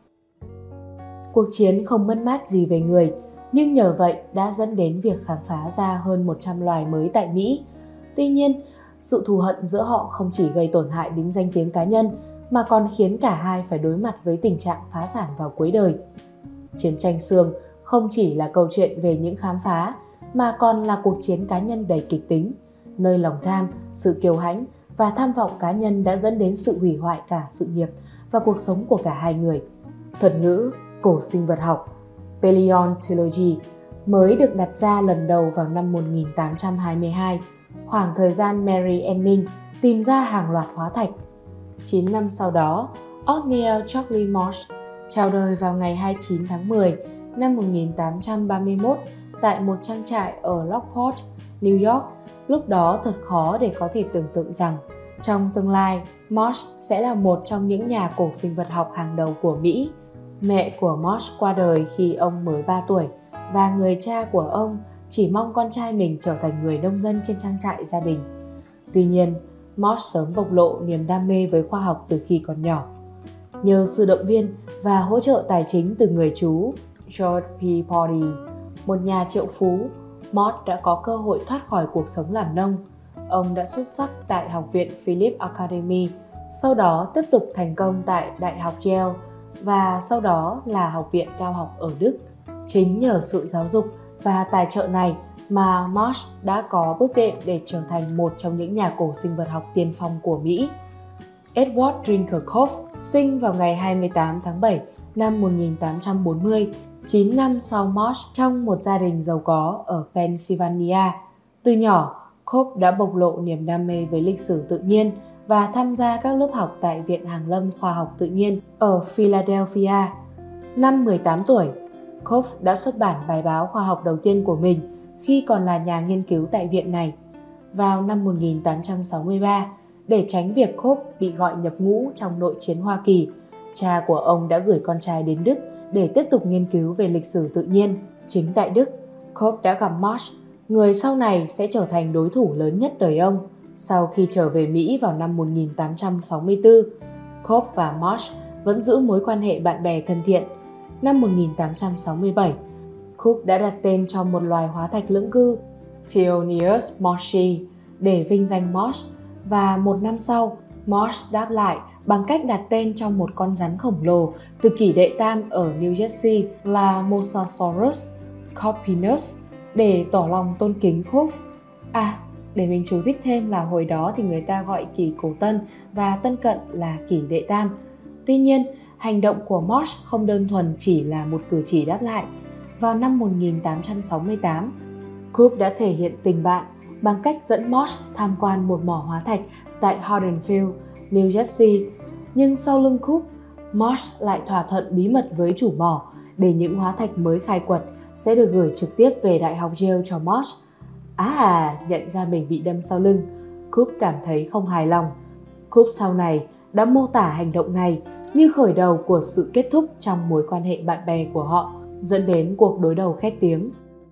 Cuộc chiến không mất mát gì về người, nhưng nhờ vậy đã dẫn đến việc khám phá ra hơn một trăm loài mới tại Mỹ. Tuy nhiên, sự thù hận giữa họ không chỉ gây tổn hại đến danh tiếng cá nhân, mà còn khiến cả hai phải đối mặt với tình trạng phá sản vào cuối đời. Chiến tranh xương không chỉ là câu chuyện về những khám phá, mà còn là cuộc chiến cá nhân đầy kịch tính, nơi lòng tham, sự kiêu hãnh và tham vọng cá nhân đã dẫn đến sự hủy hoại cả sự nghiệp và cuộc sống của cả hai người. Thuật ngữ cổ sinh vật học Paleontology mới được đặt ra lần đầu vào năm một nghìn tám trăm hai mươi hai, khoảng thời gian Mary Anning tìm ra hàng loạt hóa thạch. chín năm sau đó, Othniel Charlie Moss chào đời vào ngày hai mươi chín tháng mười năm một nghìn tám trăm ba mươi mốt tại một trang trại ở Lockport, New York. Lúc đó thật khó để có thể tưởng tượng rằng trong tương lai, Moss sẽ là một trong những nhà cổ sinh vật học hàng đầu của Mỹ. Mẹ của Moss qua đời khi ông mới ba tuổi và người cha của ông chỉ mong con trai mình trở thành người nông dân trên trang trại gia đình. Tuy nhiên, Moss sớm bộc lộ niềm đam mê với khoa học từ khi còn nhỏ. Nhờ sự động viên và hỗ trợ tài chính từ người chú George Peabody, một nhà triệu phú, Moss đã có cơ hội thoát khỏi cuộc sống làm nông. Ông đã xuất sắc tại Học viện Phillips Academy, sau đó tiếp tục thành công tại Đại học Yale và sau đó là Học viện Cao học ở Đức. Chính nhờ sự giáo dục và tài trợ này mà Moss đã có bước đệm để trở thành một trong những nhà cổ sinh vật học tiên phong của Mỹ. Edward Trinkerhoff sinh vào ngày hai mươi tám tháng bảy năm một nghìn tám trăm bốn mươi, chín năm sau Moss, trong một gia đình giàu có ở Pennsylvania. Từ nhỏ, Hope đã bộc lộ niềm đam mê với lịch sử tự nhiên và tham gia các lớp học tại Viện Hàn lâm Khoa học Tự nhiên ở Philadelphia. Năm mười tám tuổi, Hope đã xuất bản bài báo khoa học đầu tiên của mình khi còn là nhà nghiên cứu tại viện này. Vào năm một nghìn tám trăm sáu mươi ba, để tránh việc Hope bị gọi nhập ngũ trong nội chiến Hoa Kỳ, cha của ông đã gửi con trai đến Đức để tiếp tục nghiên cứu về lịch sử tự nhiên. Chính tại Đức, Hope đã gặp Moss, người sau này sẽ trở thành đối thủ lớn nhất đời ông. Sau khi trở về Mỹ vào năm một nghìn tám trăm sáu mươi tư, Hope và Moss vẫn giữ mối quan hệ bạn bè thân thiện. Năm một nghìn tám trăm sáu mươi bảy, Cook đã đặt tên cho một loài hóa thạch lưỡng cư, Theonius mossi, để vinh danh Moss, và một năm sau, Moss đáp lại bằng cách đặt tên cho một con rắn khổng lồ từ kỷ đệ tam ở New Jersey là Mosasaurus corpinus để tỏ lòng tôn kính Cook. À, để mình chú thích thêm là hồi đó thì người ta gọi kỷ cổ tân và tân cận là kỷ đệ tam. Tuy nhiên, hành động của Moss không đơn thuần chỉ là một cử chỉ đáp lại. Vào năm một nghìn tám trăm sáu mươi tám, Cook đã thể hiện tình bạn bằng cách dẫn Moss tham quan một mỏ hóa thạch tại Haddonfield, New Jersey. Nhưng sau lưng Coop, Marsh lại thỏa thuận bí mật với chủ mỏ để những hóa thạch mới khai quật sẽ được gửi trực tiếp về Đại học Yale cho Marsh. À, nhận ra mình bị đâm sau lưng, Coop cảm thấy không hài lòng. Coop sau này đã mô tả hành động này như khởi đầu của sự kết thúc trong mối quan hệ bạn bè của họ, dẫn đến cuộc đối đầu khét tiếng.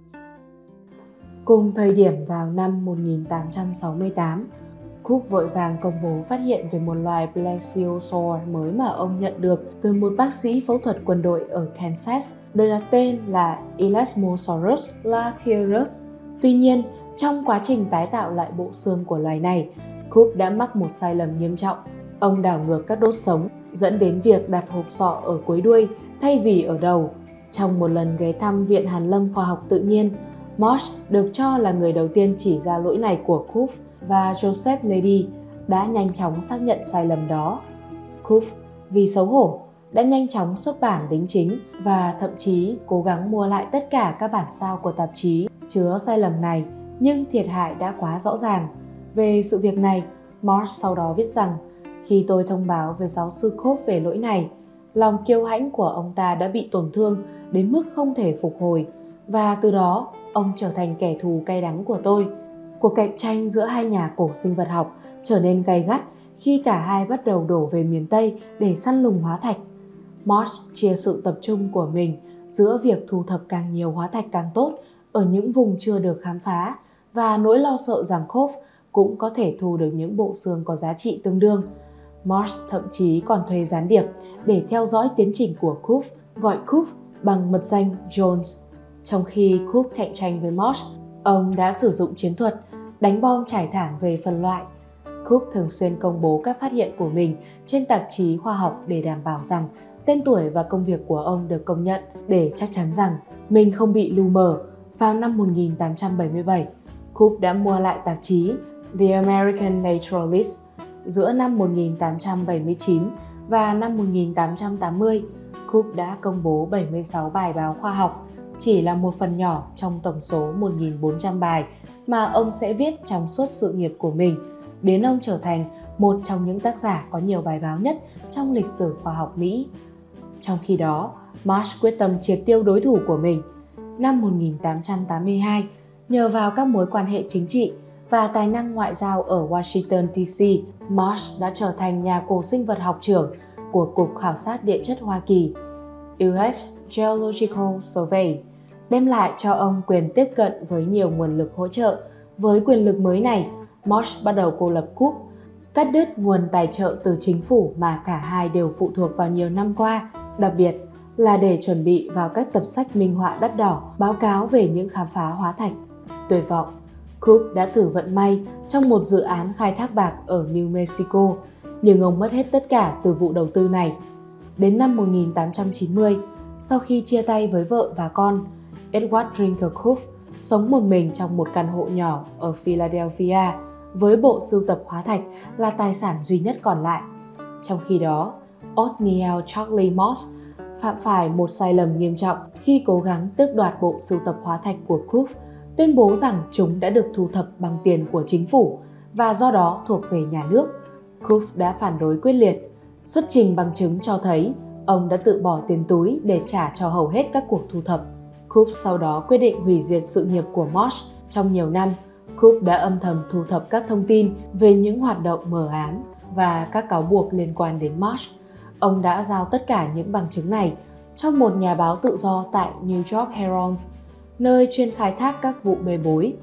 Cùng thời điểm vào năm một nghìn tám trăm sáu mươi tám, Coop vội vàng công bố phát hiện về một loài plesiosaur mới mà ông nhận được từ một bác sĩ phẫu thuật quân đội ở Kansas, được đặt tên là Elasmosaurus latiorus. Tuy nhiên, trong quá trình tái tạo lại bộ xương của loài này, Coop đã mắc một sai lầm nghiêm trọng. Ông đảo ngược các đốt sống, dẫn đến việc đặt hộp sọ ở cuối đuôi thay vì ở đầu. Trong một lần ghé thăm Viện Hàn lâm Khoa học Tự nhiên, Marsh được cho là người đầu tiên chỉ ra lỗi này của Coop, và Joseph Leidy đã nhanh chóng xác nhận sai lầm đó. Coop, vì xấu hổ, đã nhanh chóng xuất bản đính chính và thậm chí cố gắng mua lại tất cả các bản sao của tạp chí chứa sai lầm này, nhưng thiệt hại đã quá rõ ràng. Về sự việc này, Marsh sau đó viết rằng, khi tôi thông báo với giáo sư Coop về lỗi này, lòng kiêu hãnh của ông ta đã bị tổn thương đến mức không thể phục hồi, và từ đó ông trở thành kẻ thù cay đắng của tôi. Cuộc cạnh tranh giữa hai nhà cổ sinh vật học trở nên gay gắt khi cả hai bắt đầu đổ về miền Tây để săn lùng hóa thạch. Marsh chia sự tập trung của mình giữa việc thu thập càng nhiều hóa thạch càng tốt ở những vùng chưa được khám phá và nỗi lo sợ rằng Coop cũng có thể thu được những bộ xương có giá trị tương đương. Marsh thậm chí còn thuê gián điệp để theo dõi tiến trình của Coop, gọi Coop bằng mật danh Jones. Trong khi Coop cạnh tranh với Marsh, ông đã sử dụng chiến thuật đánh bom trải thảm về phân loại. Coop thường xuyên công bố các phát hiện của mình trên tạp chí khoa học để đảm bảo rằng tên tuổi và công việc của ông được công nhận. Để chắc chắn rằng mình không bị lu mờ, vào năm một nghìn tám trăm bảy mươi bảy, Coop đã mua lại tạp chí The American Naturalist. Giữa năm một nghìn tám trăm bảy mươi chín và năm một nghìn tám trăm tám mươi, Coop đã công bố bảy mươi sáu bài báo khoa học, chỉ là một phần nhỏ trong tổng số một nghìn bốn trăm bài mà ông sẽ viết trong suốt sự nghiệp của mình, biến ông trở thành một trong những tác giả có nhiều bài báo nhất trong lịch sử khoa học Mỹ. Trong khi đó, Marsh quyết tâm triệt tiêu đối thủ của mình. Năm một nghìn tám trăm tám mươi hai, nhờ vào các mối quan hệ chính trị và tài năng ngoại giao ở Washington đê xê, Marsh đã trở thành nhà cổ sinh vật học trưởng của Cục Khảo sát Địa chất Hoa Kỳ, u ét Geological Survey, đem lại cho ông quyền tiếp cận với nhiều nguồn lực hỗ trợ. Với quyền lực mới này, Marsh bắt đầu cô lập Coop, cắt đứt nguồn tài trợ từ chính phủ mà cả hai đều phụ thuộc vào nhiều năm qua, đặc biệt là để chuẩn bị vào các tập sách minh họa đắt đỏ báo cáo về những khám phá hóa thạch. Tuyệt vọng, Coop đã thử vận may trong một dự án khai thác bạc ở New Mexico, nhưng ông mất hết tất cả từ vụ đầu tư này. Đến năm một nghìn tám trăm chín mươi, sau khi chia tay với vợ và con, Edward Drinker Coop sống một mình trong một căn hộ nhỏ ở Philadelphia với bộ sưu tập hóa thạch là tài sản duy nhất còn lại. Trong khi đó, Othniel Charlie Moss phạm phải một sai lầm nghiêm trọng khi cố gắng tước đoạt bộ sưu tập hóa thạch của Coop, tuyên bố rằng chúng đã được thu thập bằng tiền của chính phủ và do đó thuộc về nhà nước. Coop đã phản đối quyết liệt, xuất trình bằng chứng cho thấy ông đã tự bỏ tiền túi để trả cho hầu hết các cuộc thu thập. Coop sau đó quyết định hủy diệt sự nghiệp của Marsh. Trong nhiều năm, Coop đã âm thầm thu thập các thông tin về những hoạt động mờ ám và các cáo buộc liên quan đến Marsh. Ông đã giao tất cả những bằng chứng này cho một nhà báo tự do tại New York Herald, nơi chuyên khai thác các vụ bê bối.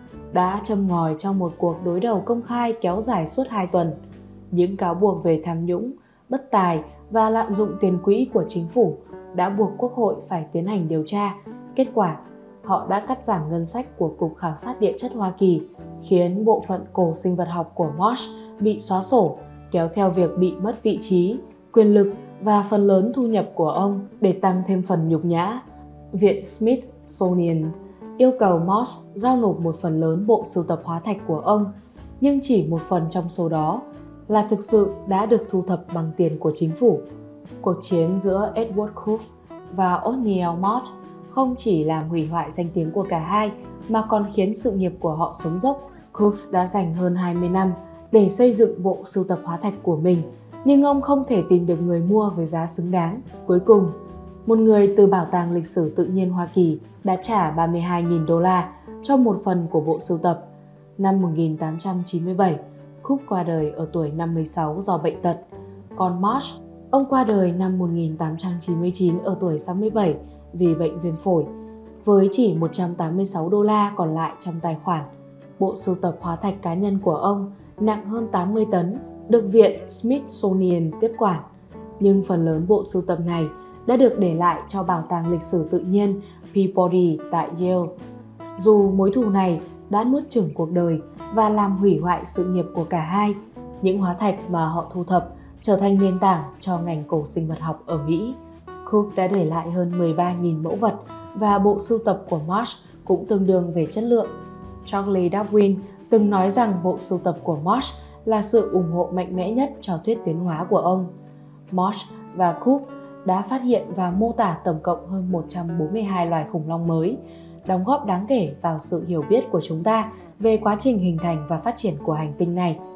Đã châm ngòi trong một cuộc đối đầu công khai kéo dài suốt hai tuần. Những cáo buộc về tham nhũng, bất tài và lạm dụng tiền quỹ của chính phủ đã buộc Quốc hội phải tiến hành điều tra. Kết quả, họ đã cắt giảm ngân sách của Cục Khảo sát Địa chất Hoa Kỳ, khiến bộ phận cổ sinh vật học của Marsh bị xóa sổ, kéo theo việc bị mất vị trí, quyền lực và phần lớn thu nhập của ông. Để tăng thêm phần nhục nhã, Viện Smithsonian yêu cầu Marsh giao nộp một phần lớn bộ sưu tập hóa thạch của ông, nhưng chỉ một phần trong số đó là thực sự đã được thu thập bằng tiền của chính phủ. Cuộc chiến giữa Edward Coop và Othniel Marsh không chỉ làm hủy hoại danh tiếng của cả hai mà còn khiến sự nghiệp của họ xuống dốc. Coop đã dành hơn hai mươi năm để xây dựng bộ sưu tập hóa thạch của mình nhưng ông không thể tìm được người mua với giá xứng đáng. Cuối cùng, một người từ Bảo tàng Lịch sử Tự nhiên Hoa Kỳ đã trả ba mươi hai nghìn đô la cho một phần của bộ sưu tập. Năm một nghìn tám trăm chín mươi bảy, Cook qua đời ở tuổi năm mươi sáu do bệnh tật. Còn Marsh, ông qua đời năm một nghìn tám trăm chín mươi chín ở tuổi sáu mươi bảy vì bệnh viêm phổi. Với chỉ một trăm tám mươi sáu đô la còn lại trong tài khoản, bộ sưu tập hóa thạch cá nhân của ông nặng hơn tám mươi tấn, được viện Smithsonian tiếp quản. Nhưng phần lớn bộ sưu tập này đã được để lại cho Bảo tàng Lịch sử Tự nhiên Peabody tại Yale. Dù mối thù này đã nuốt chửng cuộc đời và làm hủy hoại sự nghiệp của cả hai, những hóa thạch mà họ thu thập trở thành nền tảng cho ngành cổ sinh vật học ở Mỹ. Cook đã để lại hơn mười ba nghìn mẫu vật và bộ sưu tập của Marsh cũng tương đương về chất lượng. Charles Darwin từng nói rằng bộ sưu tập của Marsh là sự ủng hộ mạnh mẽ nhất cho thuyết tiến hóa của ông. Marsh và Cook đã phát hiện và mô tả tổng cộng hơn một trăm bốn mươi hai loài khủng long mới, đóng góp đáng kể vào sự hiểu biết của chúng ta về quá trình hình thành và phát triển của hành tinh này.